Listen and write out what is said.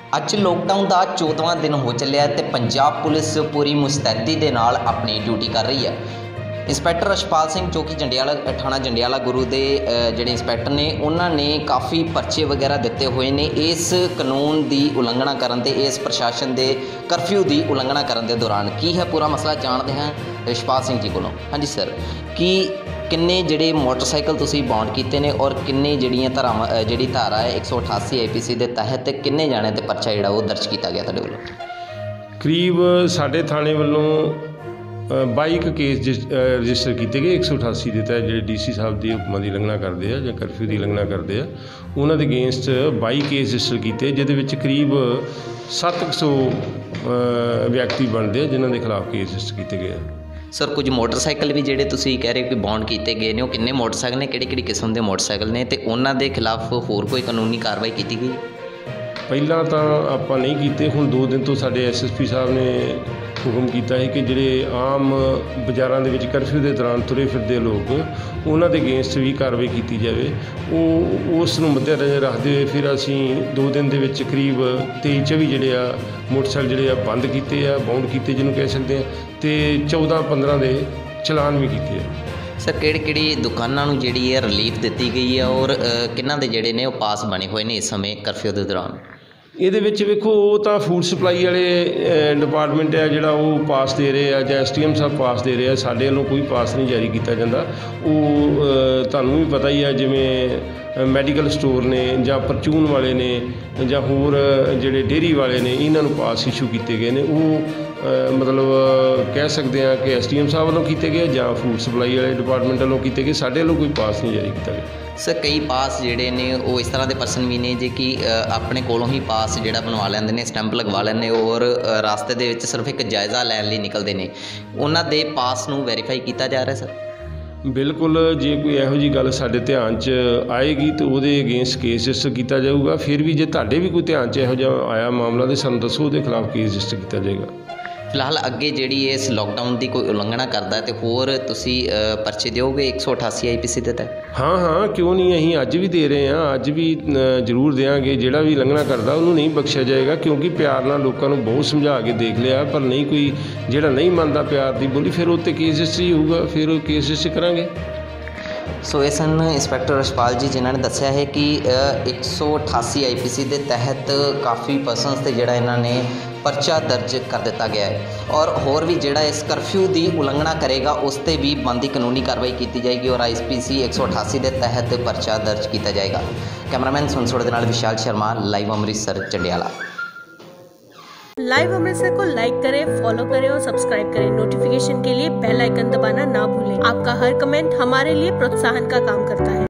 ਅੱਜ ਲੋਕਡਾਊਨ ਦਾ 14ਵਾਂ दिन हो ਚੱਲਿਆ ਤੇ ਪੰਜਾਬ ਪੁਲਿਸ ਪੂਰੀ ਮੁਸਤੈਦੀ ਦੇ ਨਾਲ ਆਪਣੀ ਡਿਊਟੀ ਕਰ ਰਹੀ ਹੈ। इंस्पैक्टर रशपाल सिंह जो कि जंडियाला थाणा जंडियाला गुरु के जोड़े इंस्पैक्टर ने उन्होंने काफ़ी परचे वगैरह दिते हुए ने इस कानून की उलंघना करने इस प्रशासन के करफ्यू की उलंघना करने के दौरान की है पूरा मसला जानते हैं रशपाल सिंह जी को। हाँ जी सर, कि किन्ने जिहड़े मोटरसाइकिल तुसीं बॉन्ड कीते ने और किन्ने जिहड़ियां धारावां जिहड़ी धारा है 188 IPC के तहत किन्ने जाने ते परचा जिहड़ा वो दर्ज किया गया तुहाडे वल्लों? करीब साडे थाणे वल्लों 22 केस रजिस्टर किए गए 188 के तहत जो DC साहब की हुक्मां की उलंघना करते हैं या करफ्यू की उलंघना करते हैं उन्होंने अगेंस्ट 22 केस रजिस्टर किए जिहदे करीब 700 व्यक्ति बनते हैं जिन्हों के खिलाफ केस रजिस्टर किए गए। सर कुछ मोटरसाइकिल भी जिहड़े तुसीं कह रहे हो कि बॉन्ड किए गए ने, किन्ने मोटरसाइकिल ने, किहड़ी किस्म के मोटरसाइकिल ने ते उन्हां दे खिलाफ होर कोई कानूनी कार्रवाई की गई? पहला तो आप नहीं किए, हुण 2 दिन तो साडे SSP साहब ने हुक्म किया है कि जिहड़े आम बाज़ारां दे विच कर्फ्यू के दौरान तुरे फिरदे लोग उन्हां दे अगेंस्ट भी कार्रवाई की जाए। उस नूं मद्देनज़र रखते हुए फिर असीं 2 दिन दे विच करीब 23-24 जिहड़े आ मोटरसाइकिल जिहड़े आ बंद कीते आ, बाउंड कीते जिन्हों कह सकते हैं, तो 14-15 के चलान भी किए। सर किहड़ी दुकानां नूं जिहड़ी है रिलीफ दी गई है और किन्हां दे जिहड़े ने पास बने हुए ने इस समय कर्फ्यू के दौरान? ਇਹਦੇ ਵਿੱਚ ਵੇਖੋ ਉਹ ਤਾਂ ਫੂਡ ਸਪਲਾਈ ਵਾਲੇ ਡਿਪਾਰਟਮੈਂਟ ਹੈ ਜਿਹੜਾ ਉਹ ਪਾਸ ਦੇ ਰਹੇ ਆ ਜਾਂ STM ਸਾਹਿਬ ਪਾਸ ਦੇ ਰਹੇ ਆ, ਸਾਡੇ ਵੱਲੋਂ ਕੋਈ ਪਾਸ ਨਹੀਂ ਜਾਰੀ ਕੀਤਾ ਜਾਂਦਾ। ਉਹ ਤੁਹਾਨੂੰ ਵੀ ਪਤਾ ਹੀ ਆ ਜਿਵੇਂ ਮੈਡੀਕਲ ਸਟੋਰ ਨੇ ਜਾਂ ਪਰਚੂਨ ਵਾਲੇ ਨੇ ਜਾਂ ਹੋਰ ਜਿਹੜੇ ਡੇਅਰੀ ਵਾਲੇ ਨੇ ਇਹਨਾਂ ਨੂੰ ਪਾਸ ਇਸ਼ੂ ਕੀਤੇ ਗਏ ਨੇ। ਉਹ मतलब कह सकते हैं कि STM साहब वालों किए गए ਜਾਂ फूड सप्लाई वाले डिपार्टमेंट वालों किए गए, साढ़े वालों कोई पास नहीं जारी किया गया। सर कई पास जिहड़े ने वो इस तरह के पर्सन भी ने जे कि अपने कोलों ही पास जिहड़ा बनवा लैंदे ने, स्टैंप लगवा लैंदे और रास्ते दे विच सिर्फ एक जायज़ा लैण लई निकलदे ने, उन्हां दे पास नूं वैरीफाई किया जा रहा है सर? बिल्कुल, जे कोई इहो जी गल साडे ध्यान च आएगी तो वो अगेंस्ट केस रजिस्टर किया जाऊगा। फिर भी जे तुहाडे भी कोई ध्यान च इहो जिहा आया मामला तो सानूं दसो, उहदे खिलाफ केस रजिस्टर किया जाएगा। फिलहाल अगे जिहड़ी इस लॉकडाउन की कोई उलंघना करता है तो होर तुसी परचे दोगे 188 IPC के तहत? हाँ हाँ, क्यों नहीं, असीं अज भी दे रहे हैं, अज भी जरूर देंगे। जिहड़ा भी उलंघना करता उन्होंने नहीं बख्शिया जाएगा, क्योंकि प्यार नाल लोगों को बहुत समझा के देख लिया, पर नहीं कोई जिहड़ा नहीं मनता प्यार की बोली फिर उत्ते केस रजिस्टर ही होऊगा, फिर केस रजिस्टर करांगे। सो ये सन इंस्पैक्टर रशपाल जी जिन्होंने दस्सिया है कि 188 IPC के तहत काफ़ी पर्सनस से जिहड़ा इन्होंने परचा दर्ज कर दिता गया है और होर भी जिहड़ा इस कर्फ्यू की उलंघना करेगा उस पर भी बनती कानूनी कार्रवाई की जाएगी और IPC 188 के तहत परचा दर्ज किया जाएगा। कैमरामैन सुनसोड़ के नाल विशाल शर्मा, लाइव अमृतसर जंडियाला। लाइव अमृतसर को लाइक करें, फॉलो करें और सब्सक्राइब करें। नोटिफिकेशन के लिए बेल आइकन दबाना ना भूलें। आपका हर कमेंट हमारे लिए प्रोत्साहन का काम करता है।